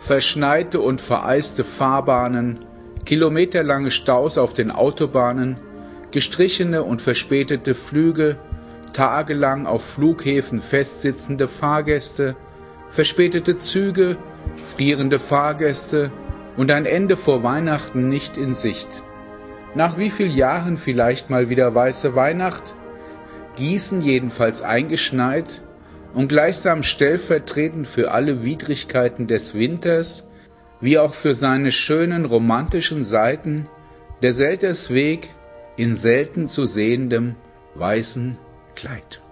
verschneite und vereiste Fahrbahnen, kilometerlange Staus auf den Autobahnen, gestrichene und verspätete Flüge, tagelang auf Flughäfen festsitzende Fahrgäste, verspätete Züge, frierende Fahrgäste und ein Ende vor Weihnachten nicht in Sicht. Nach wie vielen Jahren vielleicht mal wieder weiße Weihnacht? Gießen jedenfalls eingeschneit und gleichsam stellvertretend für alle Widrigkeiten des Winters, wie auch für seine schönen romantischen Seiten, der Seltersweg in selten zu sehendem weißen Kleid.